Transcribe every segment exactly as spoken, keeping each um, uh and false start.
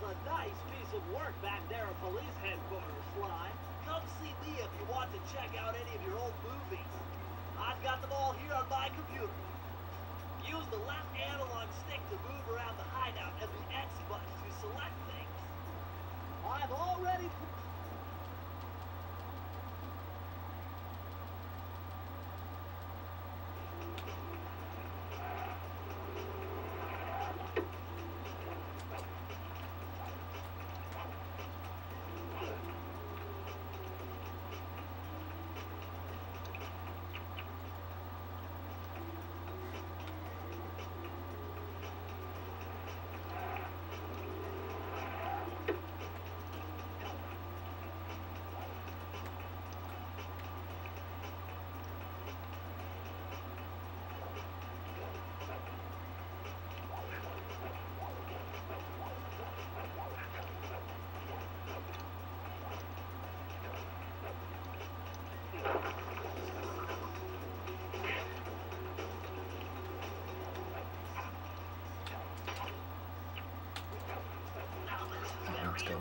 a nice piece of work back there at police headquarters, Sly. Come see me if you want to check out any of your old movies. I've got them all here on my computer. Use the left analog stick to move around the hideout and the X button to select things. I've already... Let's go.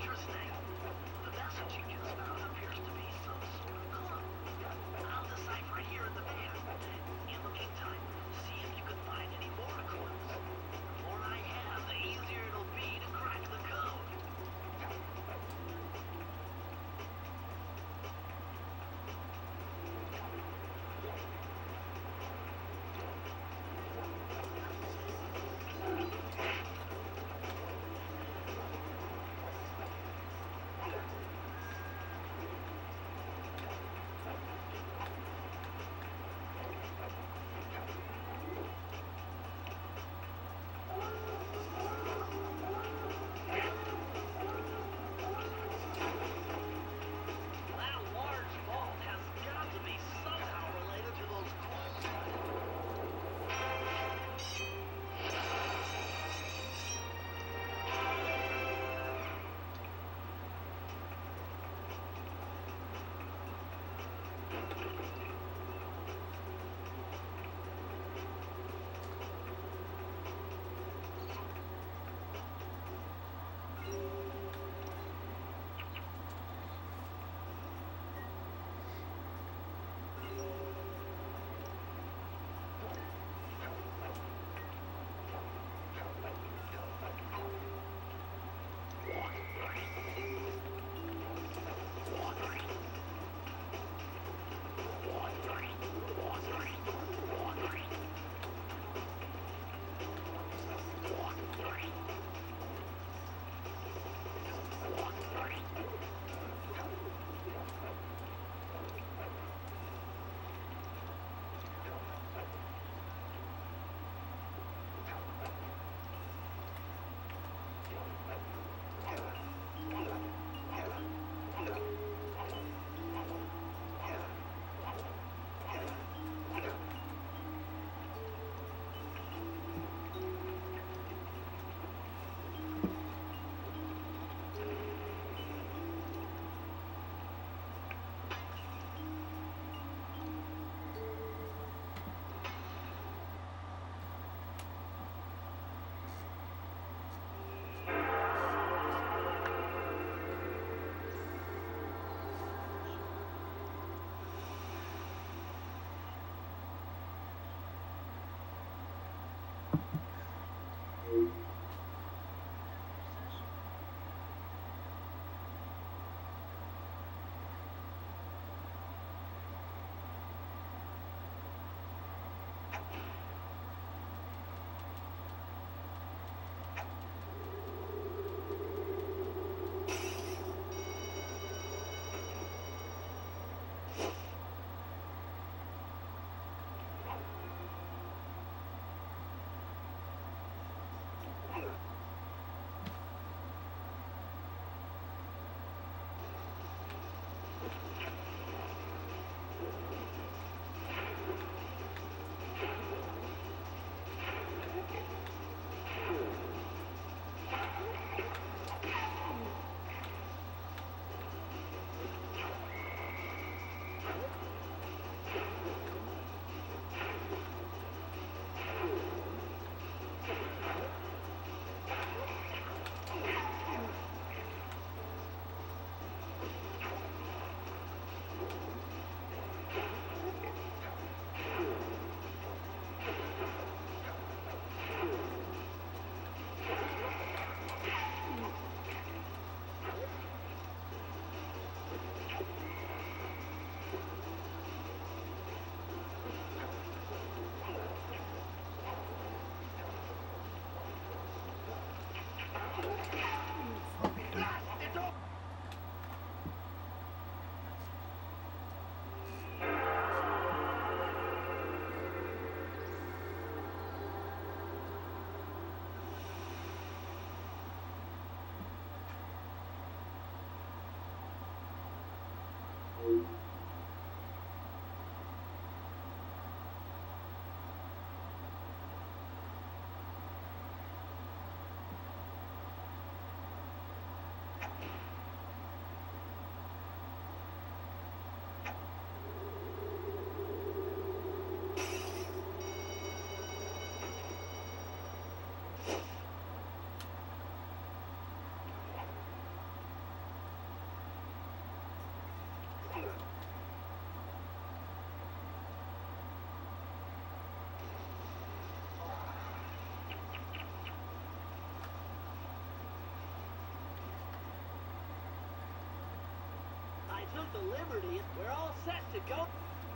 the Liberty, we're all set to go.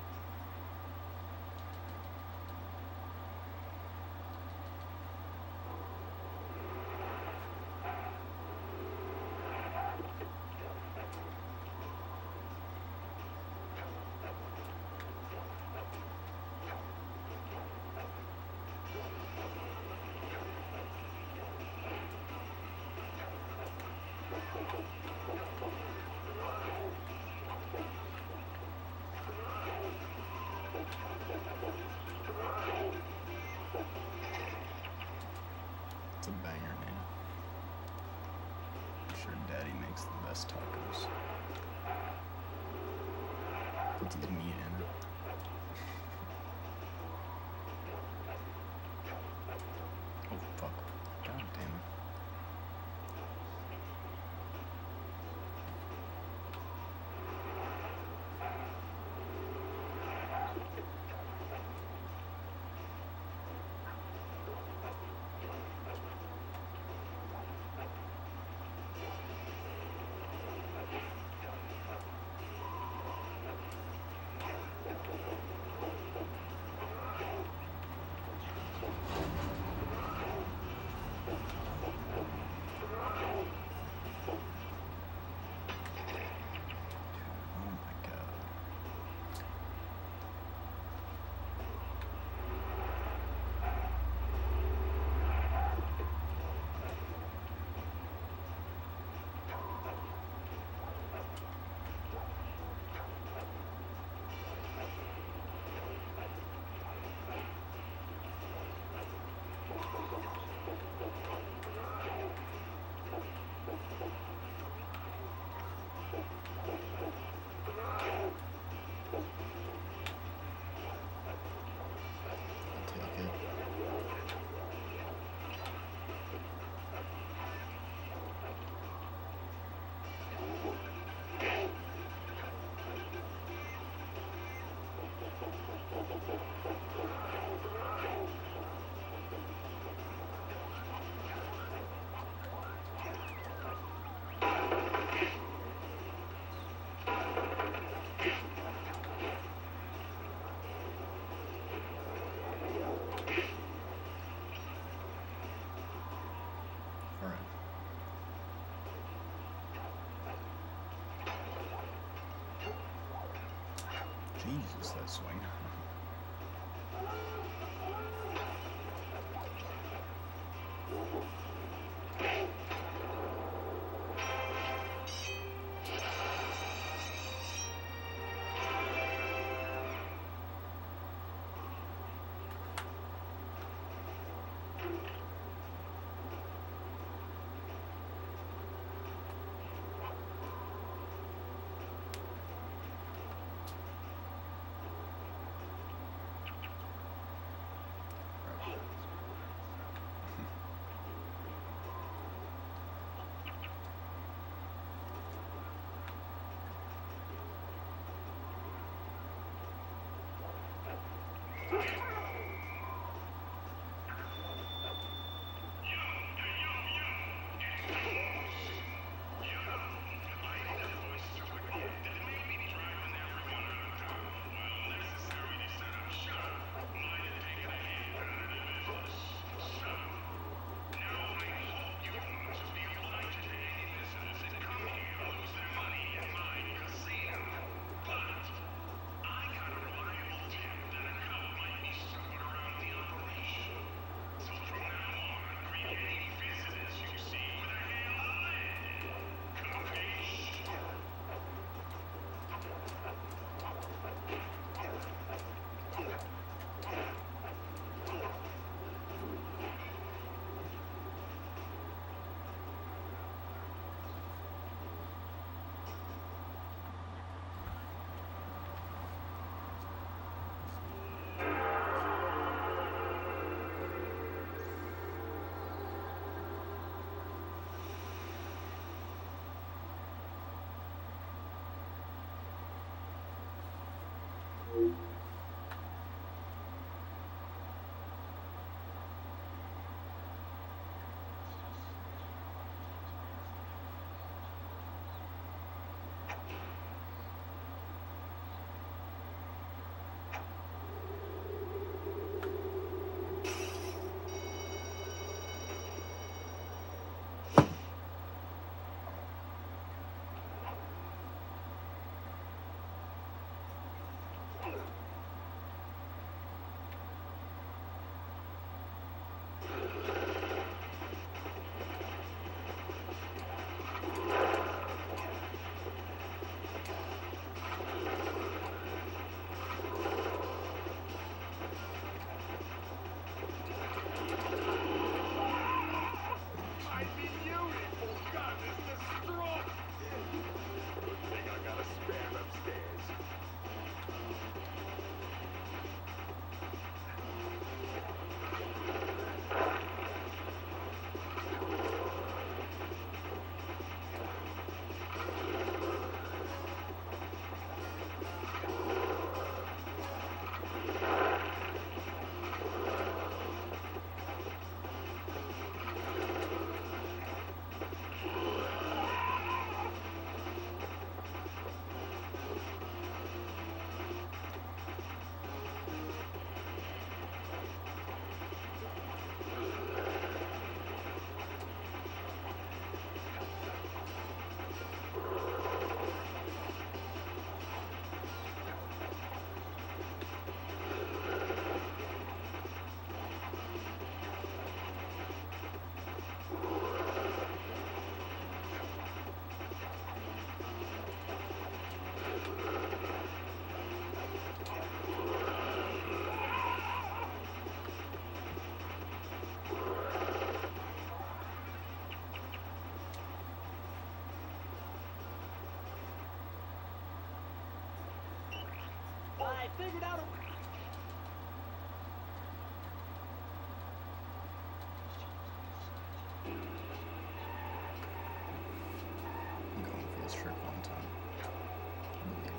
It's a banger name. I'm sure Daddy makes the best tacos. Puts his meat in it. Oh fuck. God damn it. Oh my god. I'll take it. Alright. Jesus, that swing. My beautiful gun is destroyed! Good thing I got a spare upstairs. I figured out a... I'm going for this trick one time. I believe.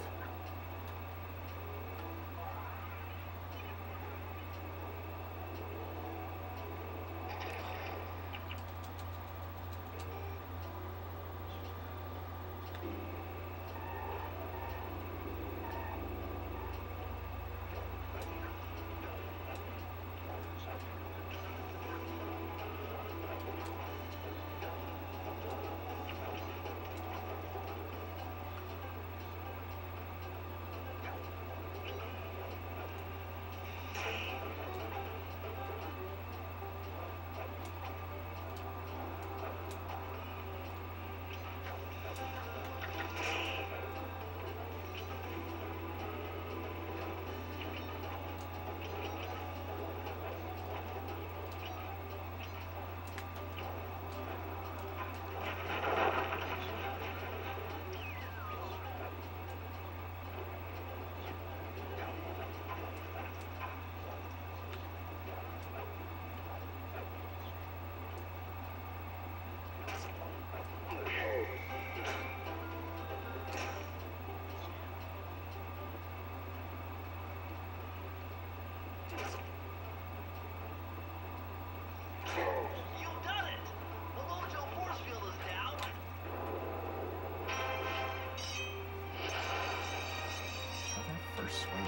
You've done it! The Mojo force field is down. Try that first swing.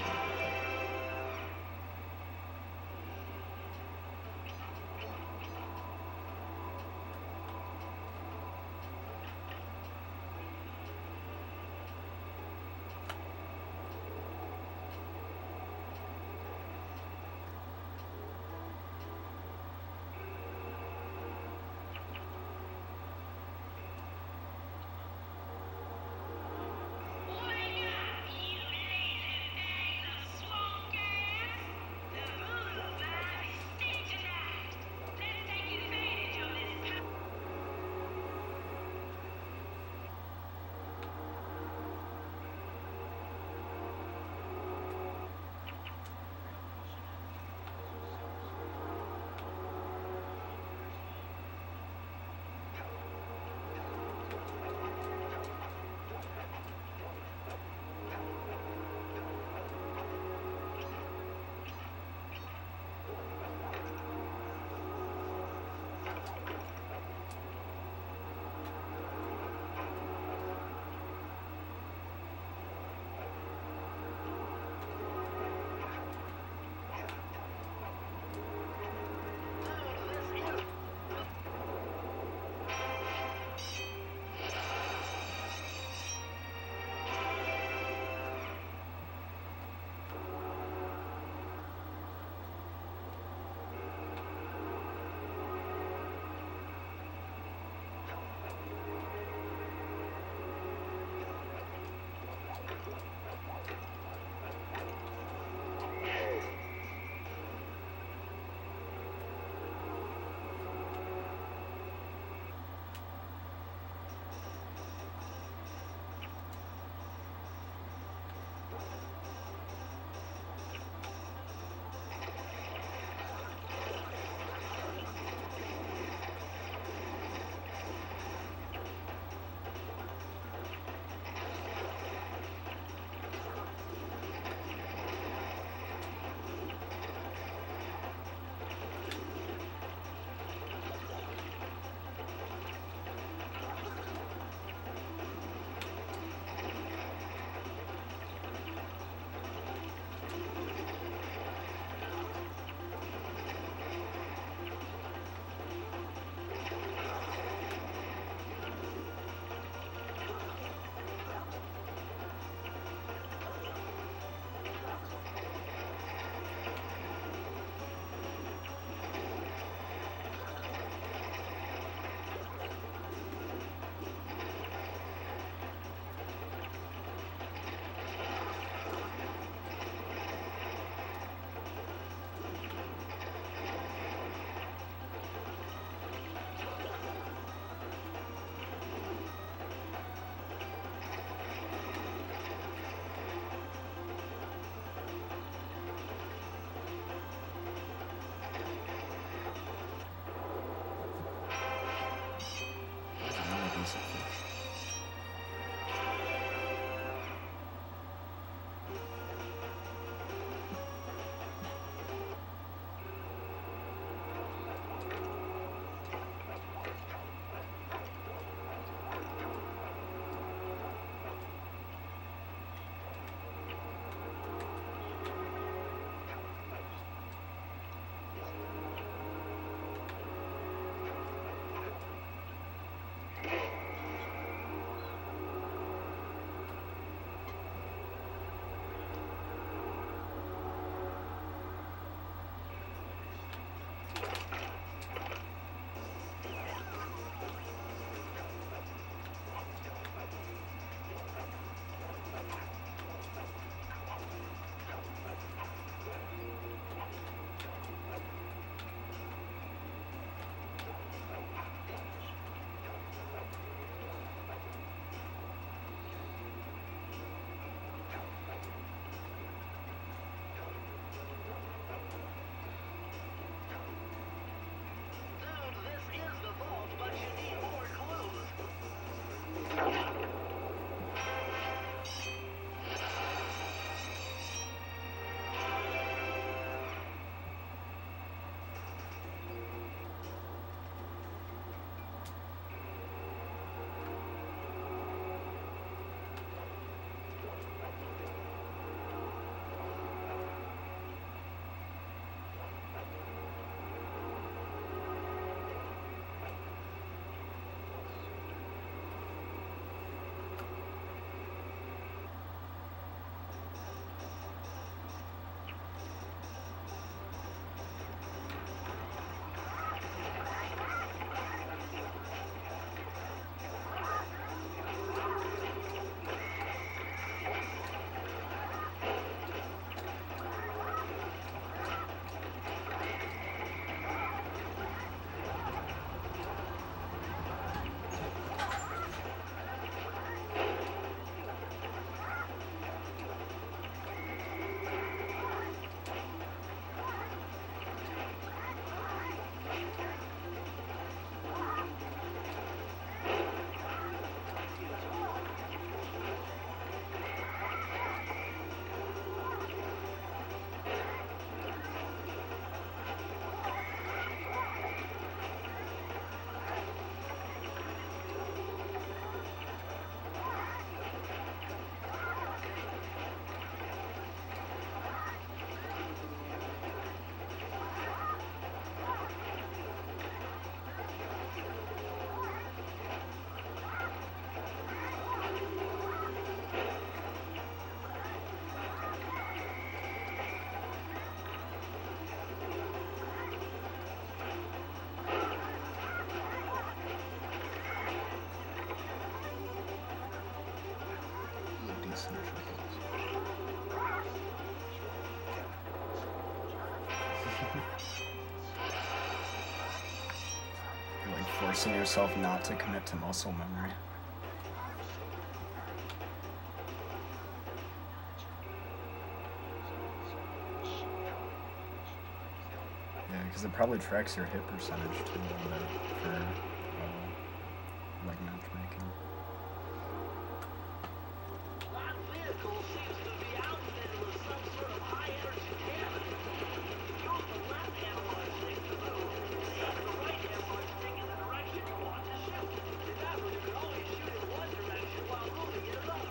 You're like forcing yourself not to commit to muscle memory. Yeah, because it probably tracks your hit percentage too on that for uh, leg matchmaking. That vehicle seems to be outfitted with some sort of high-energy cannon. Use the left analog stick to move, and the right analog stick in the direction you want to shoot. Remember, you can only shoot in one direction while moving in another.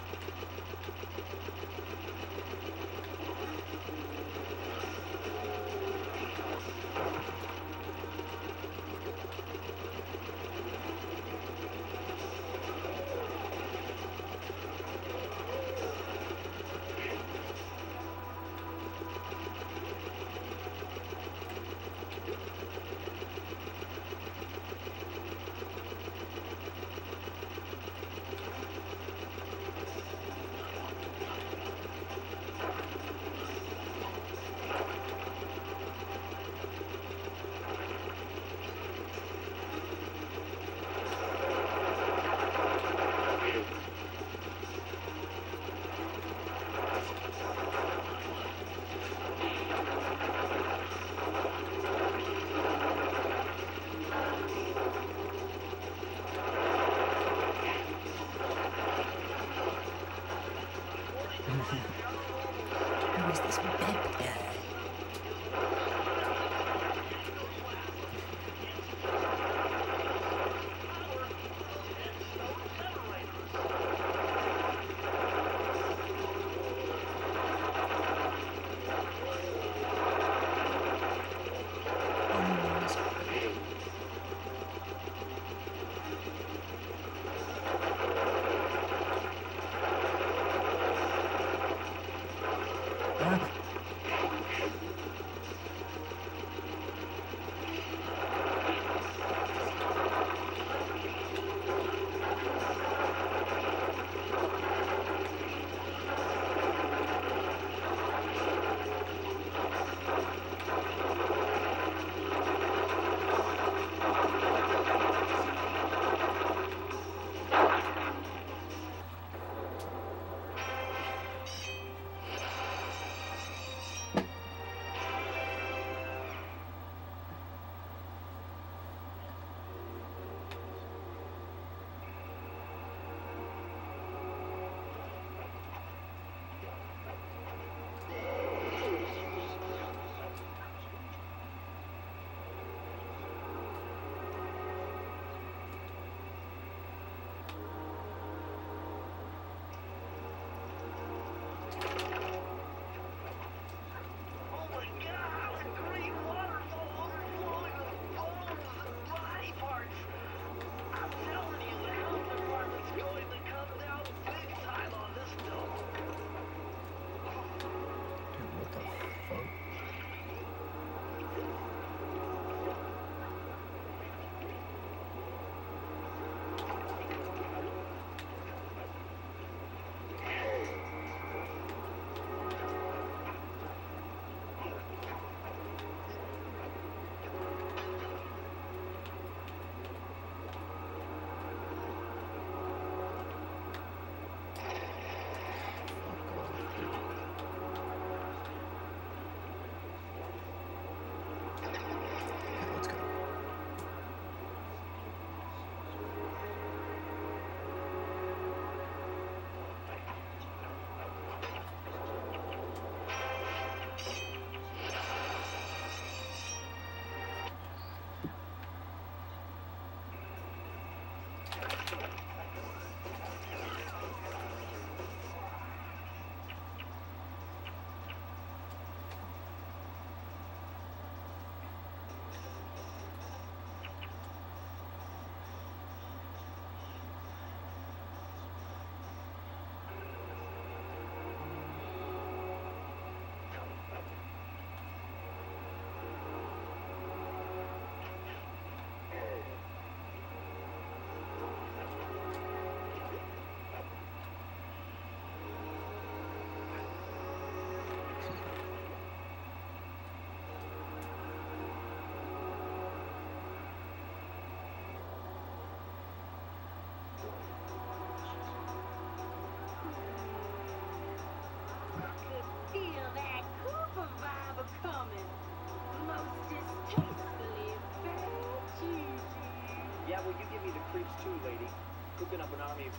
Who is this big guy? Ah.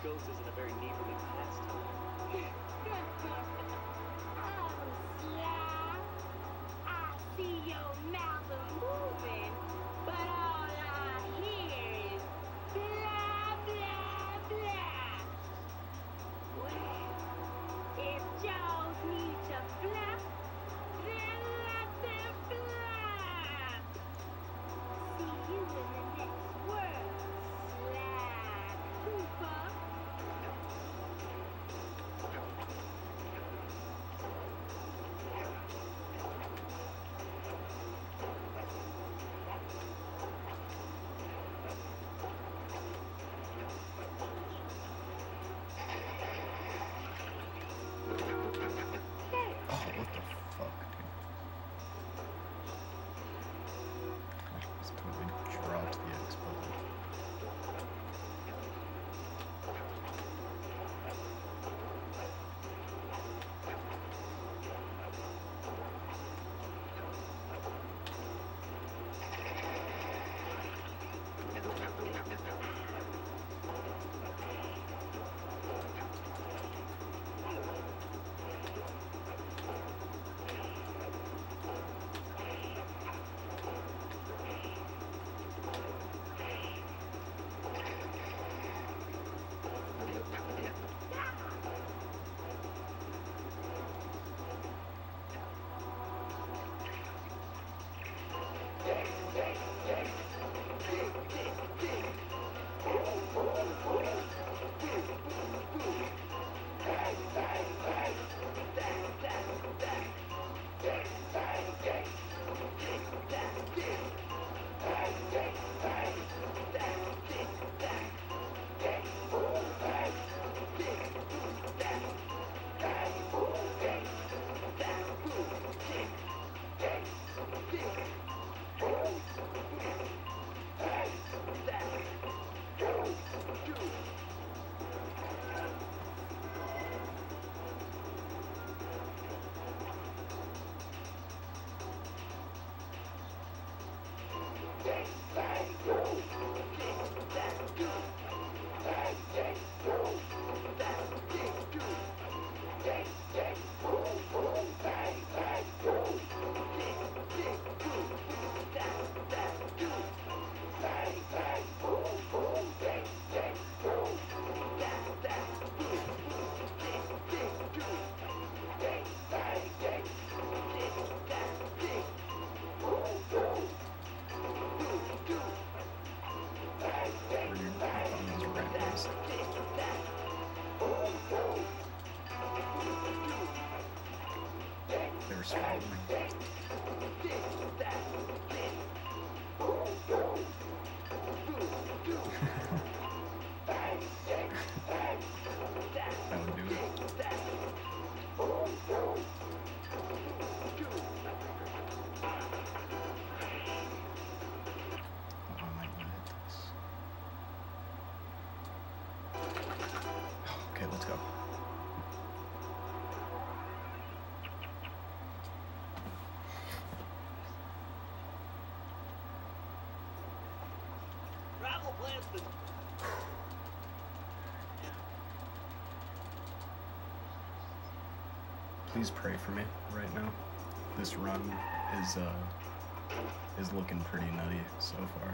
ghost isn't a very neighborly pastime. Oh, Sly, I see your mouth a moving, but all I hear is blah, blah, blah. Well, if Jaws need to flap, then let them flap. See you in the next world, Sly Cooper. Oh, what the fuck, dude? I just totally dropped the X button. Weird. I thought those were rapids. They were swallowing. That would do it. Oh, I might want to hit this. Okay, let's go. Travel plans to... Please pray for me right now. This run is uh is looking pretty nutty so far.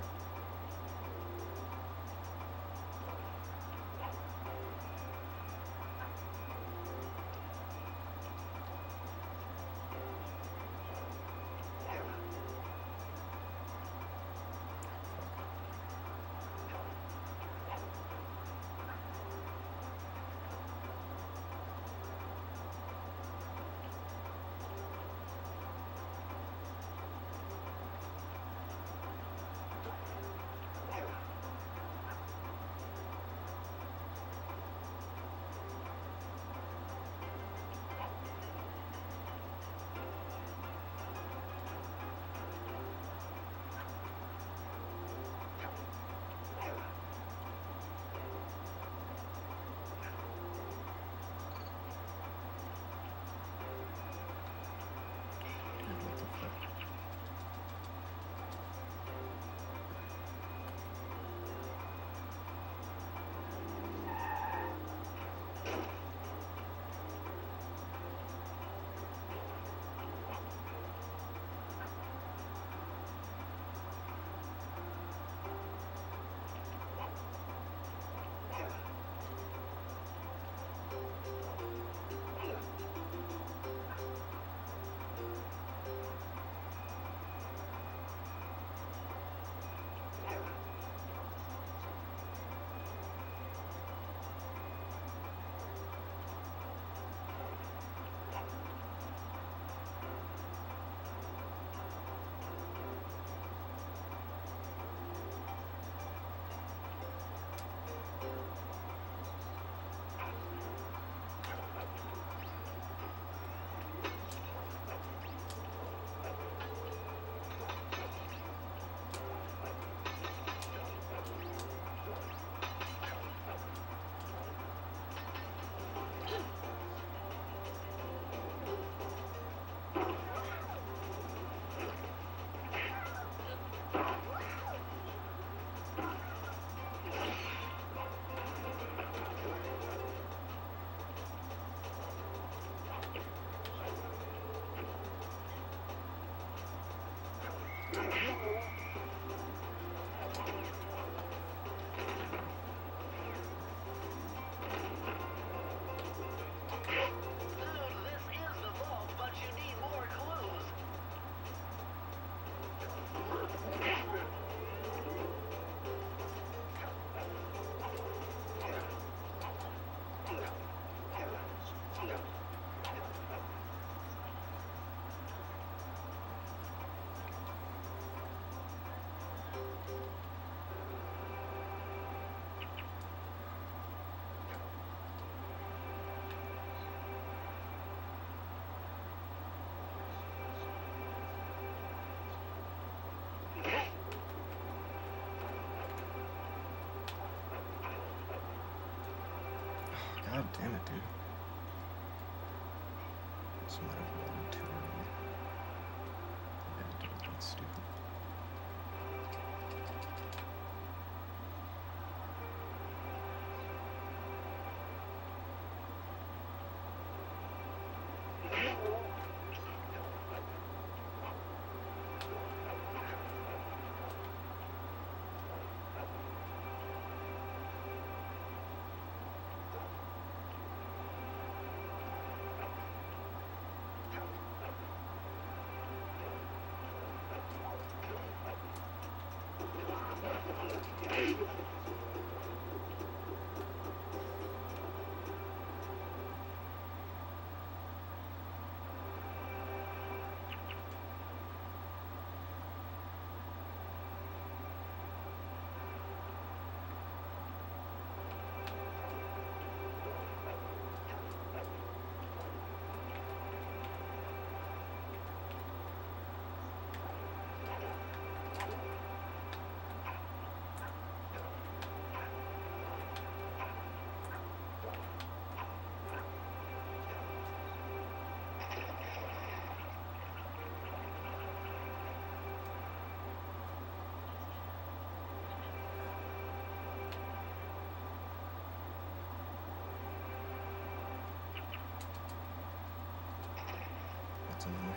this is the vault, but you need more clues. God damn it, dude. This might have loaded too early. Yeah, dude, that's stupid. That's annoying.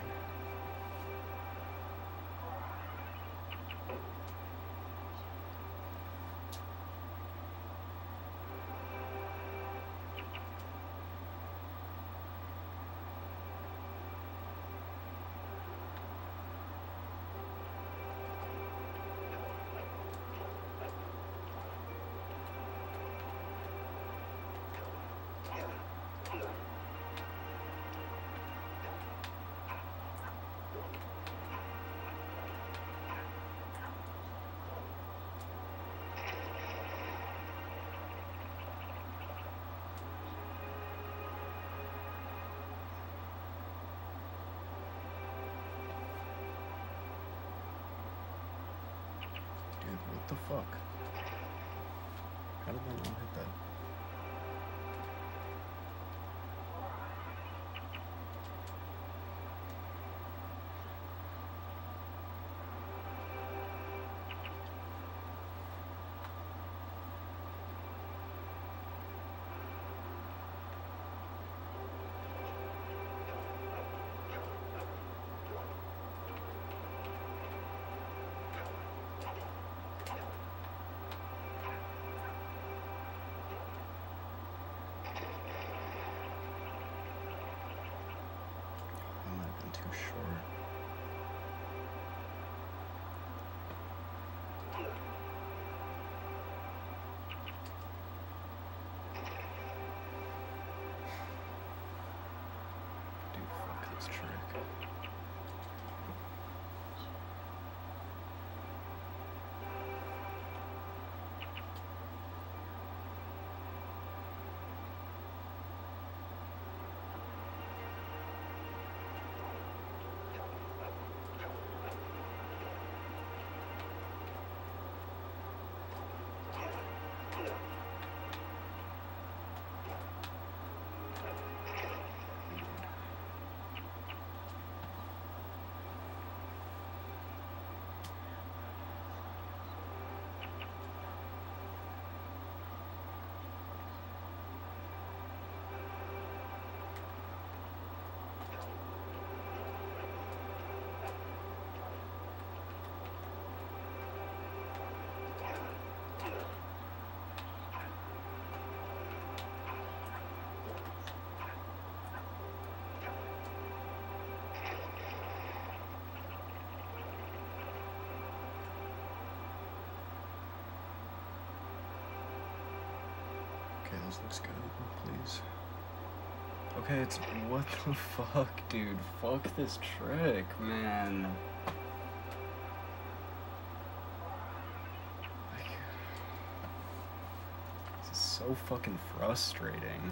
Dude, what the fuck? How did that not hit that? this looks good, please. Okay, it's... What the fuck, dude? Fuck this trick, man. Like... This is so fucking frustrating.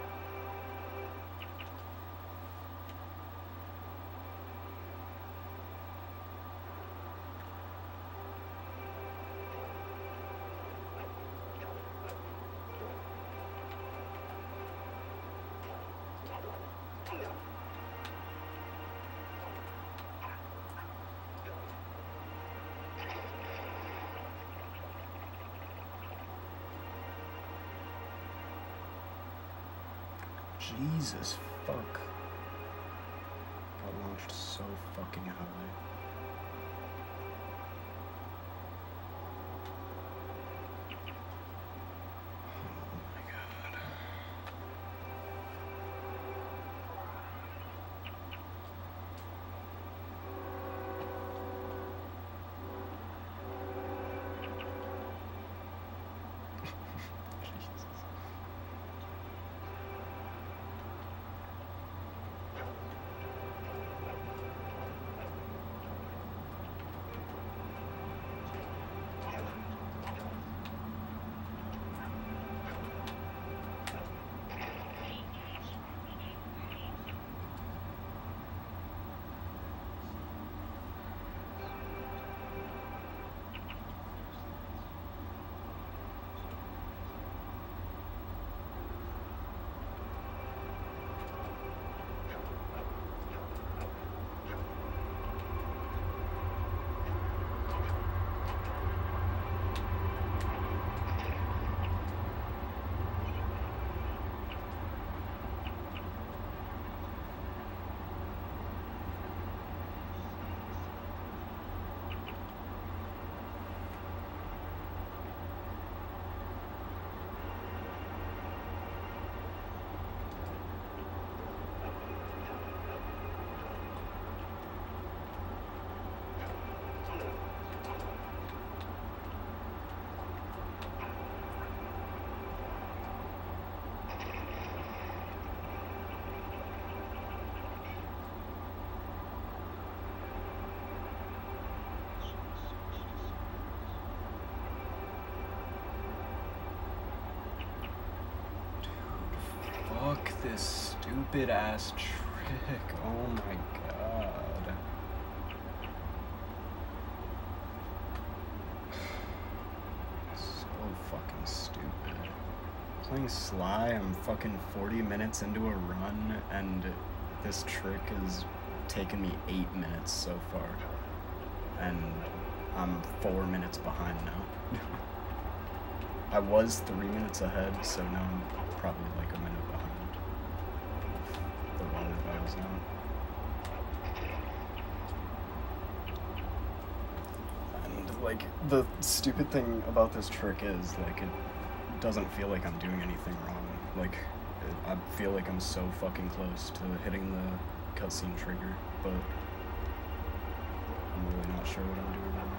Jesus fuck. Got launched so fucking high. Oh my god. Jesus. Fuck this stupid ass trick. Oh my god. So fucking stupid. Playing Sly, I'm fucking forty minutes into a run, and this trick has taken me eight minutes so far. And I'm four minutes behind now. I was three minutes ahead, so now I'm probably like a minute behind the runner I was on. And like the stupid thing about this trick is like it doesn't feel like I'm doing anything wrong. Like it, I feel like I'm so fucking close to hitting the cutscene trigger, but I'm really not sure what I'm doing wrong.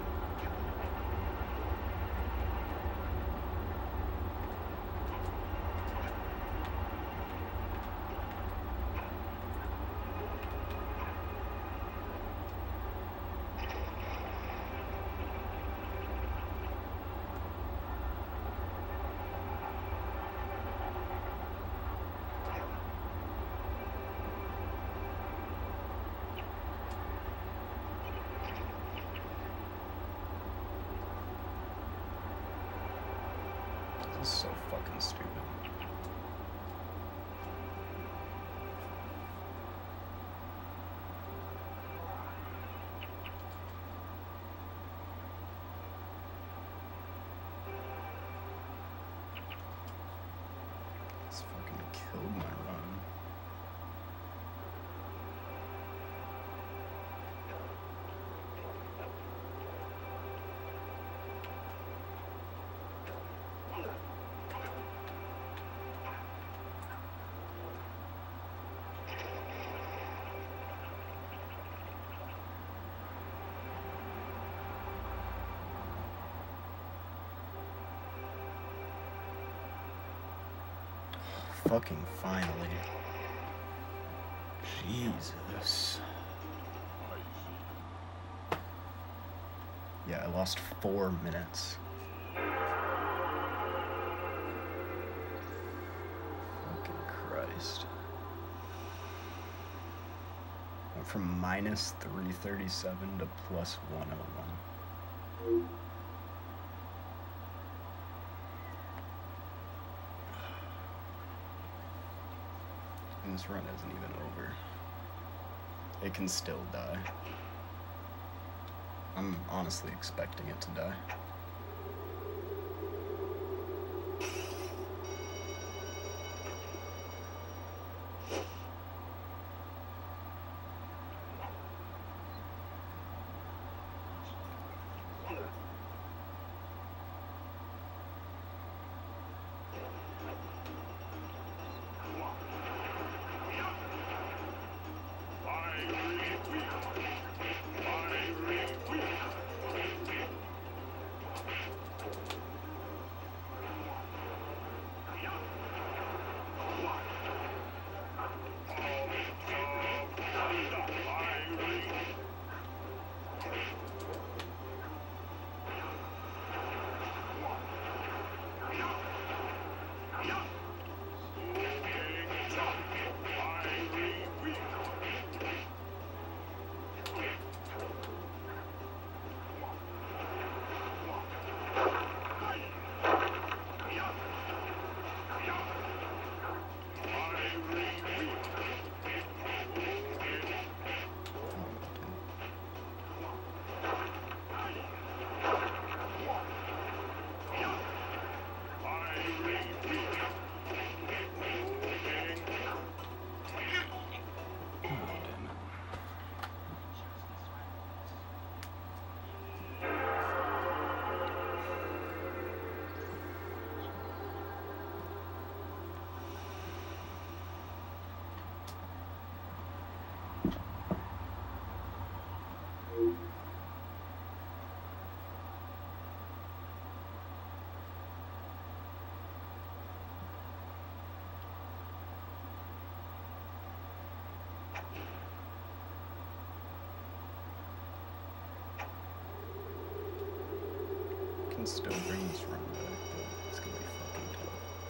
This is so fucking stupid. This fucking killed my run. fucking finally. Jesus. Yeah, I lost four minutes. Fucking Christ. Went from minus three thirty-seven to plus one oh one. And this run isn't even over. It can still die. I'm honestly expecting it to die. Can still bring this run back, but it's gonna be fucking tough.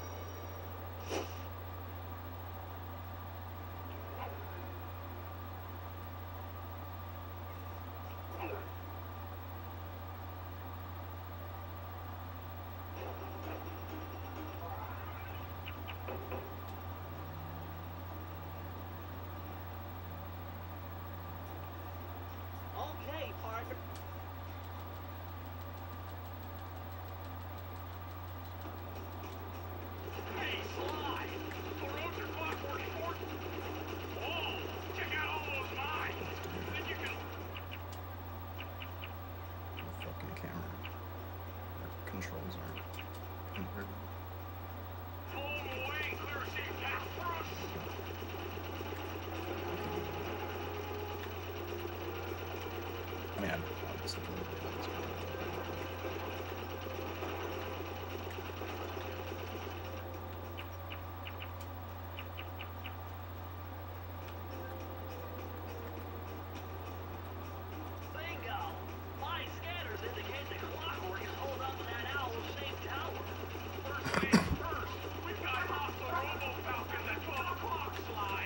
Okay, partner. Hey, Sly! The roads are clockwork short. Whoa! Check out all those mines. Then you can... The fucking camera. The controls aren't converted. Pull them away and clear a safe path for us. I mean, I obviously don't know what's going on. Bingo! My scanners indicate the clockwork is holding up to that owl's safe tower. First things first. We've got off the Robo Falcon at twelve o'clock, Sly.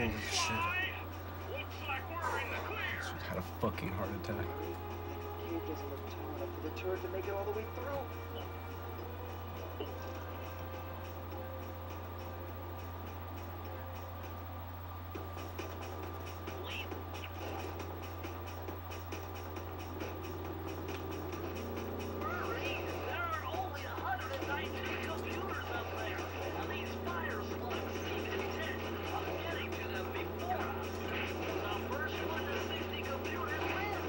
Holy shit. Sly. Looks like we're in the clear. Just had a fucking heart attack. The cave doesn't look tall enough for the turret to make it all the way through. There are only one hundred nineteen computers up there, and these fire slugs seem intent on getting to them before us. The first one to sixty computers wins.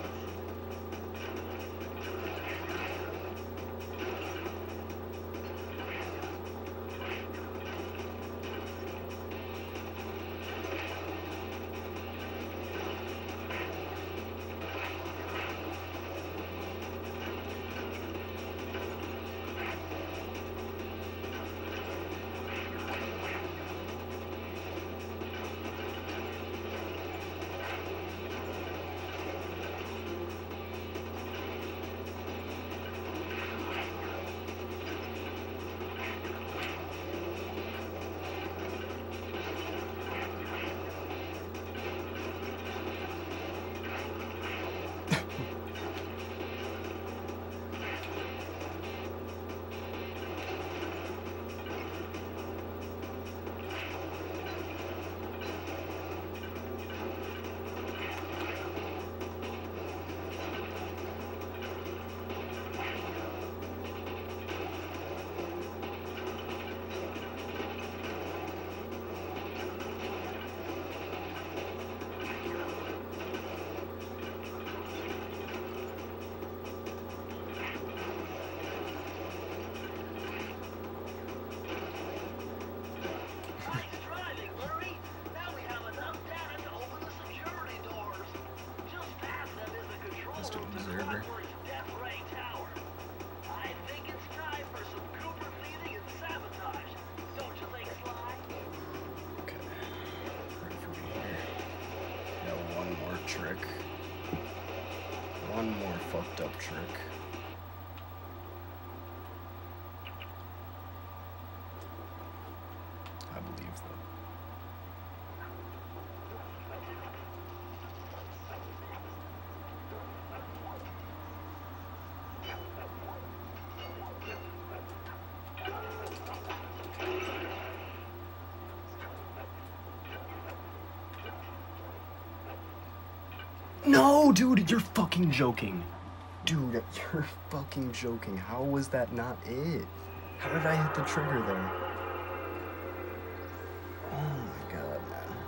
Nice driving, Murray. Now we have enough data to open the security doors. Just past them is the control Mister room to Observer. Clockwork's Death Ray Tower. I think it's time for some Cooper feeding and sabotage. Don't you think, Sly? Okay. Ready for me here. Got one more trick. One more fucked up trick. I believe them. No, dude, you're fucking joking. Dude, you're fucking joking. How was that not it? How did I hit the trigger there? Oh my god, man.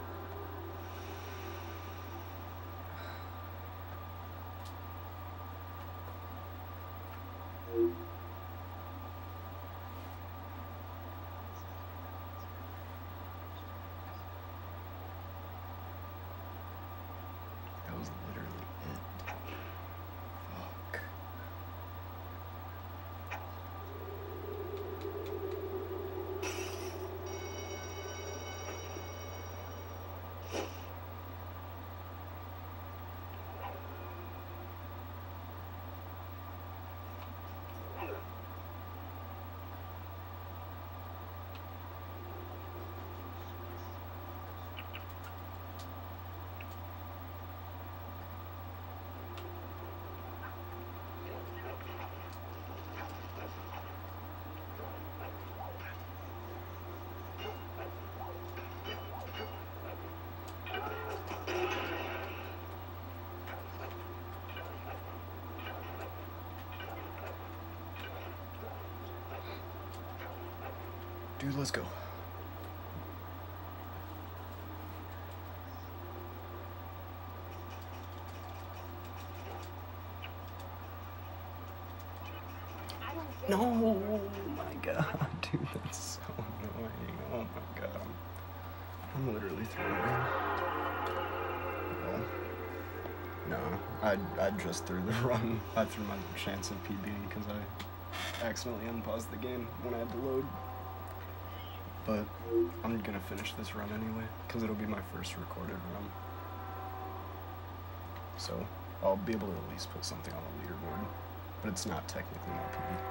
That was literally it. Fuck. Dude, let's go. I don't get No, oh my god, dude, that's so annoying. Oh my god. I'm literally throwing. Well, no, I I just threw the run. I threw my chance of PBing because I accidentally unpaused the game when I had to load. But I'm gonna finish this run anyway because it'll be my first recorded run. So I'll be able to at least put something on the leaderboard, but it's not technically my P B.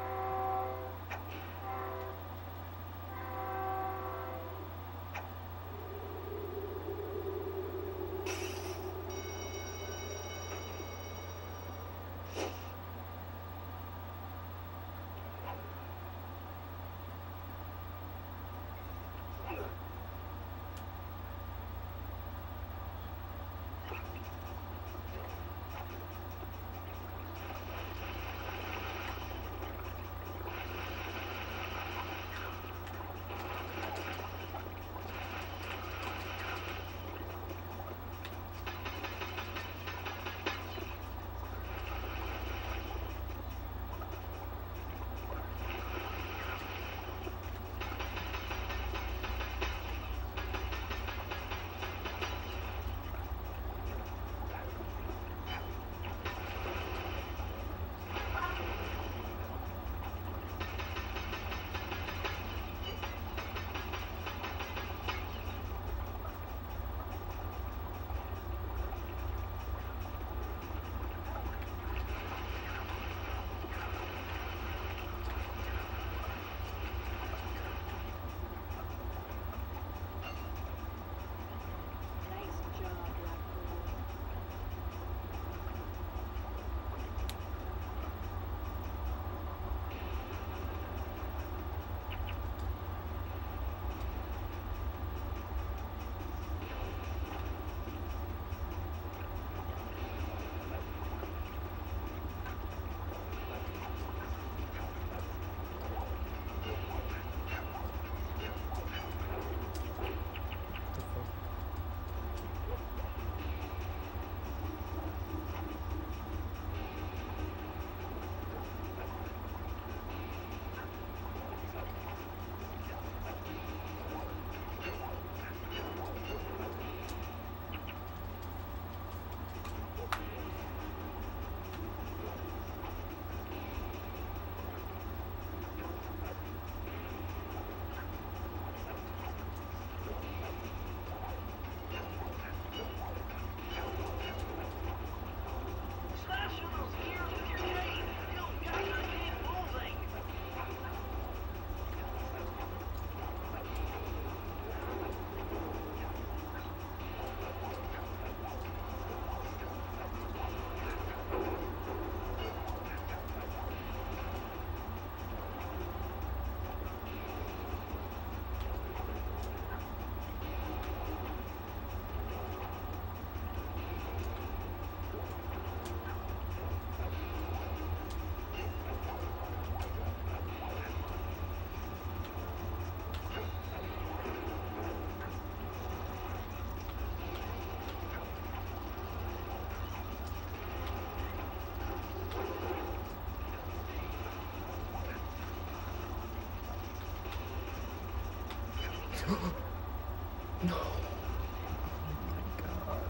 No. Oh my god.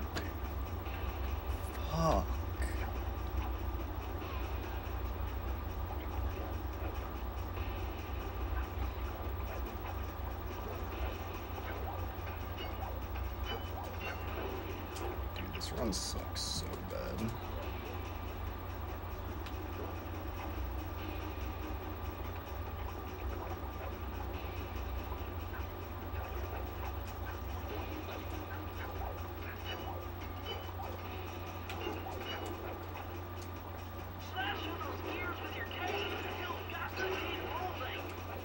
Fuck. Dude, this run sucks so bad. Slashing those gears with your cane. You've got to keep moving.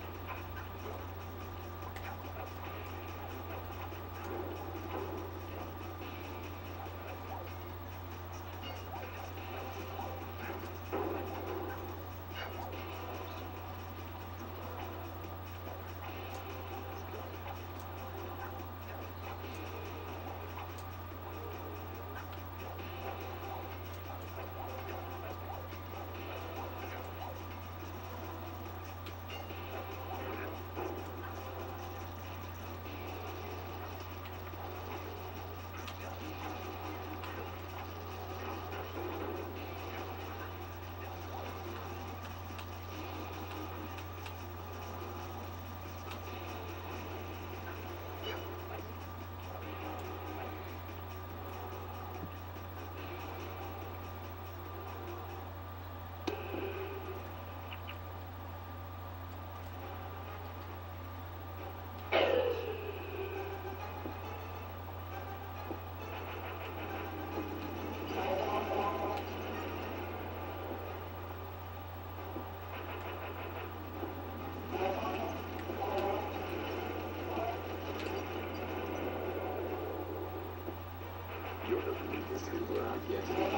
You're the weakest Cooper I've yet seen.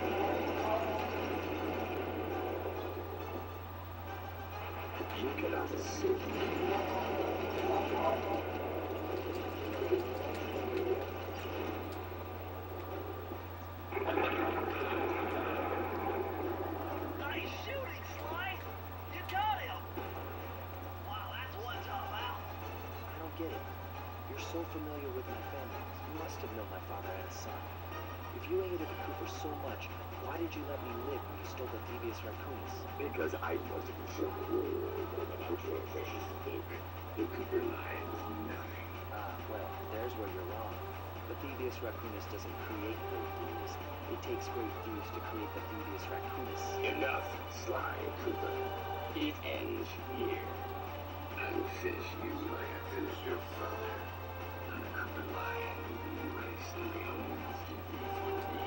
You cannot escape me. Nice shooting, Sly. You got him. Wow, that's one tough out. I don't get it. You're so familiar with my family. You must have known my father had a son. If you hated the Coopers so much, why did you let me live when you stole the Thievius Raccoonus? Because I wanted to show the world about your precious book. The Cooper line is nothing. Ah, well, there's where you're wrong. The Thievius Raccoonus doesn't create great thieves. It takes great thieves to create the Thievius Raccoonus. Enough, Sly Cooper. It ends here. I will finish you like I finished your father. And the Cooper line will be erased and the only master thief will be.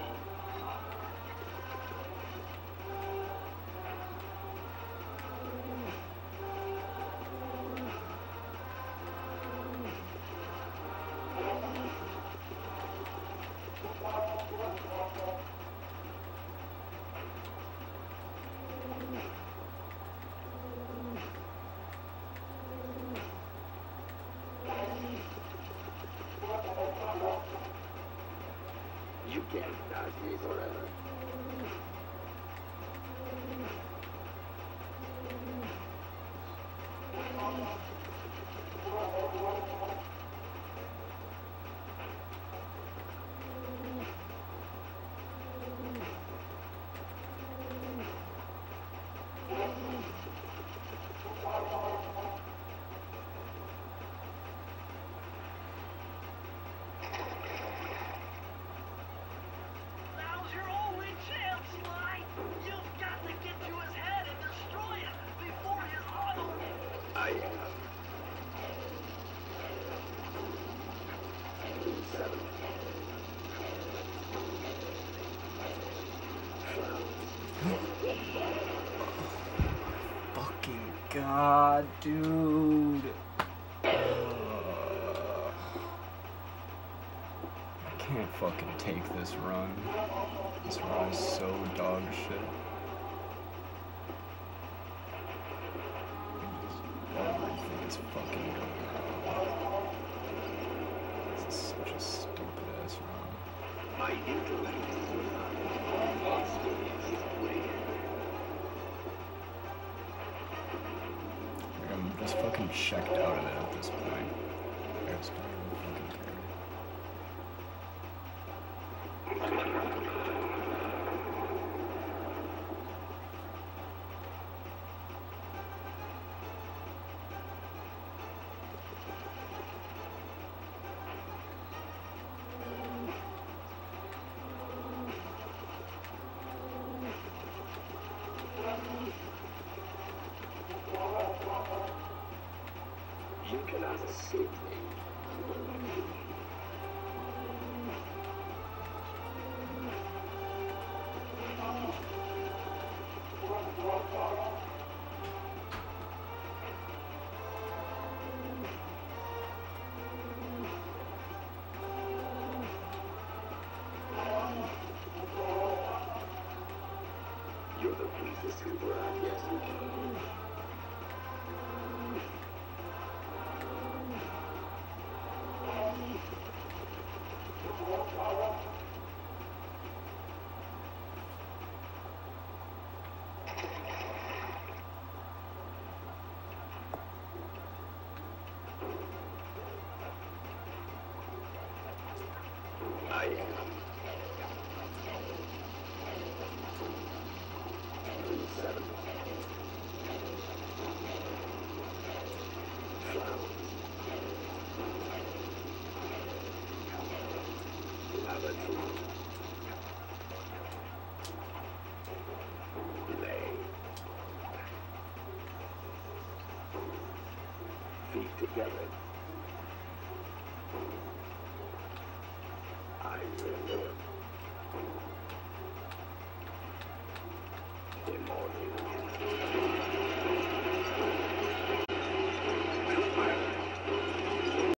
You can't dodge me forever. Now's your only chance, Sly. You've got to get to his head and destroy it before his auto. I am. Seven. Fucking god, dude. Ugh. I can't fucking take this run. This run is so dog shit. Everything is fucking going wrong. This is such a stupid ass run. My intellect is surviving. My experience is way Like, I'm just fucking checked out of it at this point. honest. I don't even fucking care. You cannot escape me. You're the briefest Cooper I've yet seen. I am. Seven. Flowers. Lavatory. Lay. Feet together. I will live. Immortal.